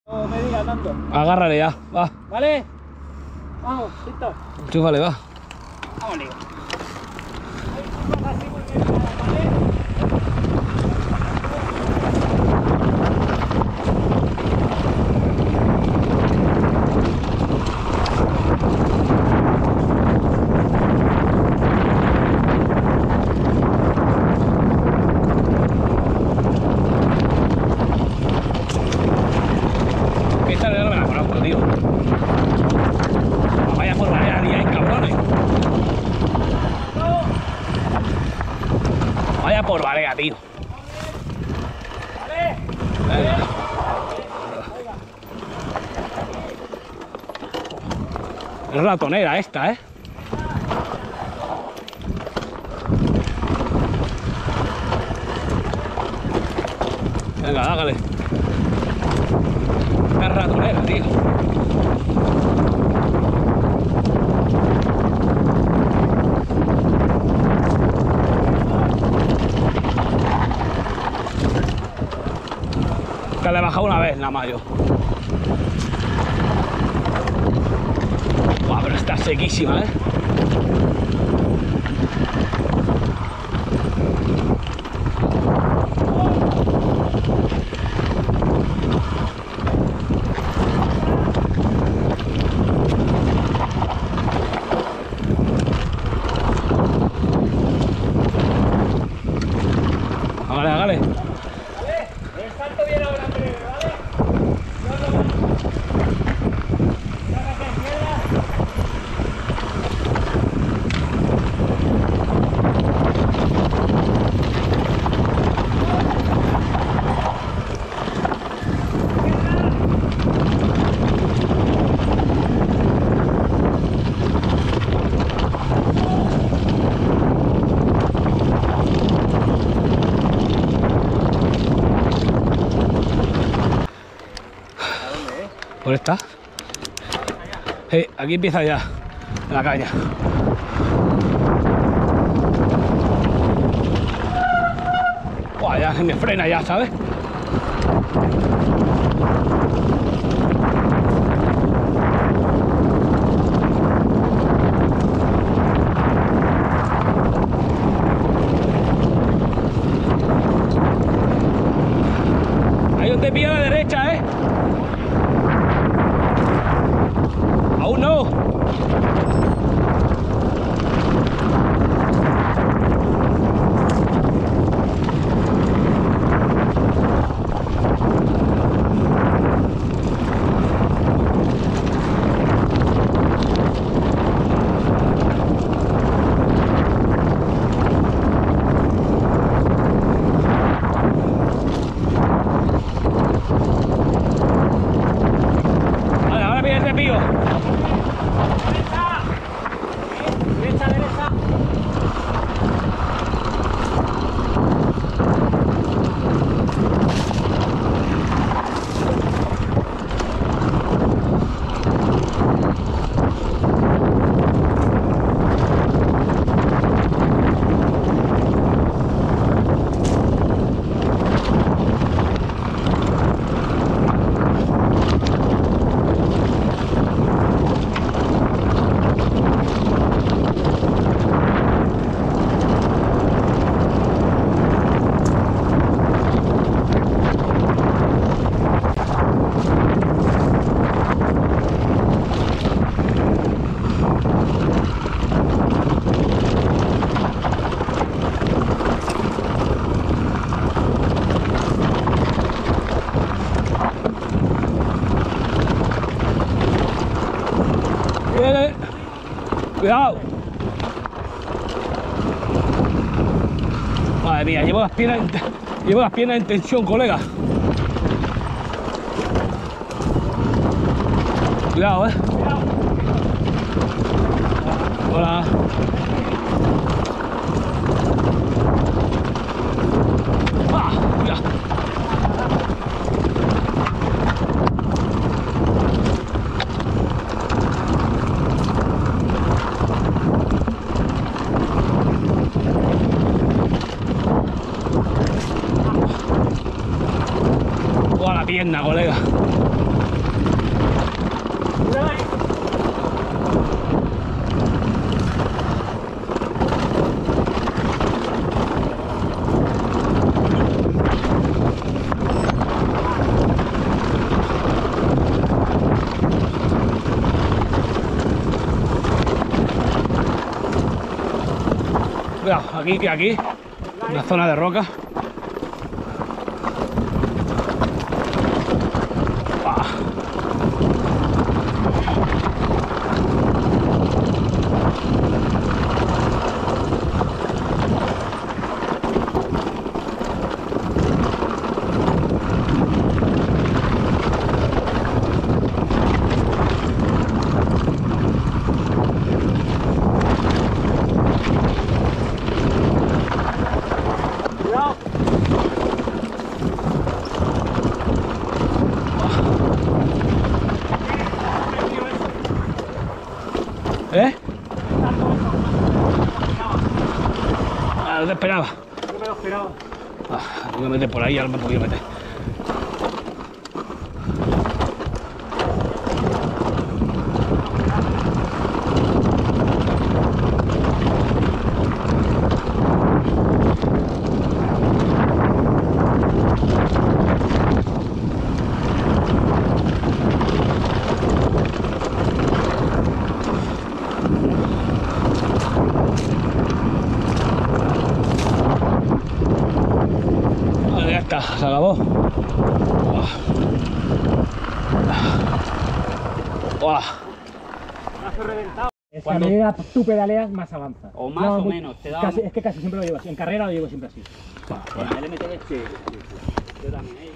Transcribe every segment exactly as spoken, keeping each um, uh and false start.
No me digas tanto. Agárrale ya, va. ¿Vale? Vamos, listo. Chúfale, va. Vamos, Leo. Así porque ¿vale? Esta no me la conozco, tío. Vaya por vaya día, cabrones. Vaya por Varea, tío. Venga. Es ratonera esta, ¿eh? Venga, hágale. Es ratonera, tío. Que le he bajado una vez nada más yo. Buah, pero está sequísima, ¿eh? Hágale, hágale. El salto viene ahora en breve, ¿vale? Sácate a izquierda. ¿Por esta? Sí, aquí empieza ya la caña. Buah, ya se me frena ya, ¿sabes? Ahí donde pilla a la derecha, ¿eh? Aún no. Vale, ahora viene el desvío. Derecha, derecha. Viene. Cuidado. Madre mía, llevo las piernas en, llevo las piernas en tensión, colega. Cuidado, eh. Hola. Ah, cuidado. Toda la pierna, colega. Cuidado, aquí, que aquí. Una zona de roca. Ah. ¿Eh? Ah, no te esperaba. No me lo esperaba. Ah, me voy a meter por ahí, ahora me he podido meter. Vale, ya está, se acabó. ¡Buah! Brazo reventado. A medida que tú pedaleas, más avanza. O más o menos, te da- Casi, es que casi siempre lo llevo así. En carrera lo llevo siempre así. Buah, buah. El M T B, sí. Yo también, ¿eh?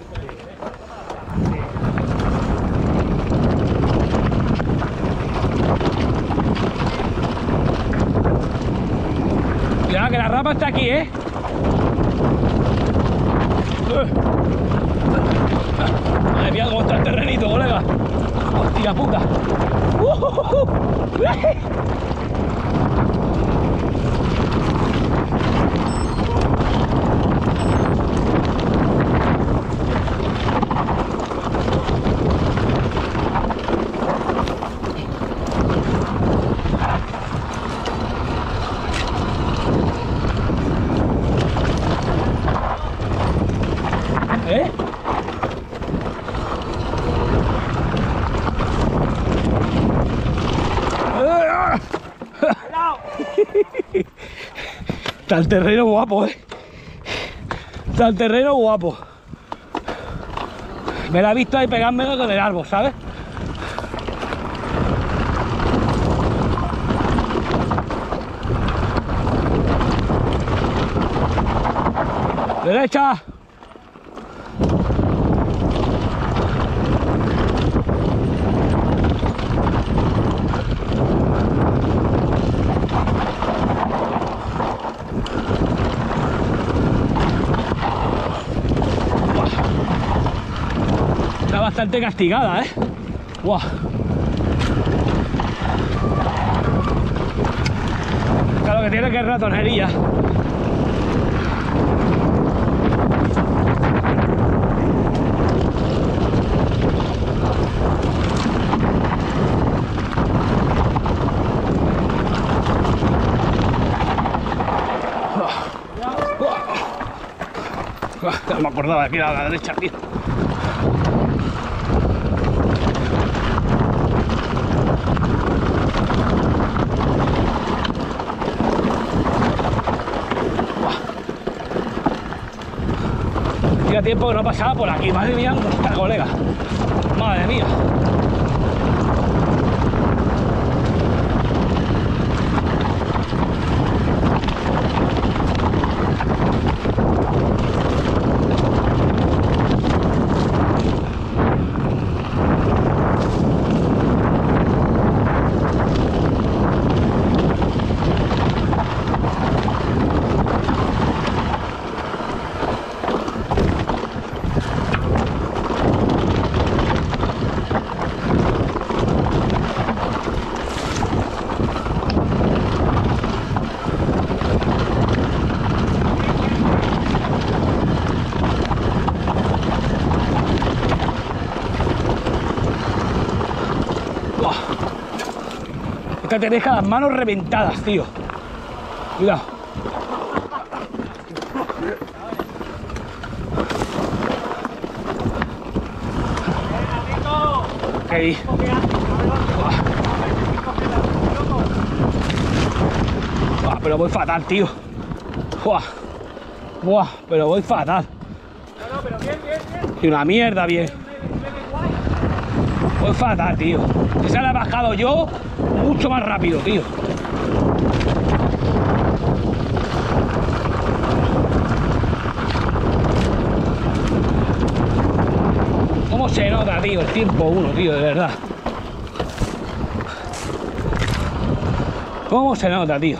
Cuidado que la rapa está aquí, ¿eh? Madre mía, cómo está el terrenito, colega. Hostia puta. ¿Eh? Está el terreno guapo, eh. Está el terreno guapo. Me la he visto ahí pegármelo con el árbol, ¿sabes? Derecha. Está bastante castigada, ¿eh? ¡Guau! Claro que tiene que es ratonería. No me acordaba de aquí a la derecha, tío. Hacía tiempo que no pasaba por aquí. Madre mía, cómo está, colega. Madre mía. Que te deja las manos reventadas, tío. Cuidado. Ahí. Buah, pero voy fatal, tío. Buah. Buah, pero voy fatal. No, no, pero bien, bien, bien. Y una mierda bien. Voy fatal, tío. Esa la he bajado yo mucho más rápido, tío. ¿Cómo se nota, tío, el tiempo uno, tío, de verdad? ¿Cómo se nota, tío?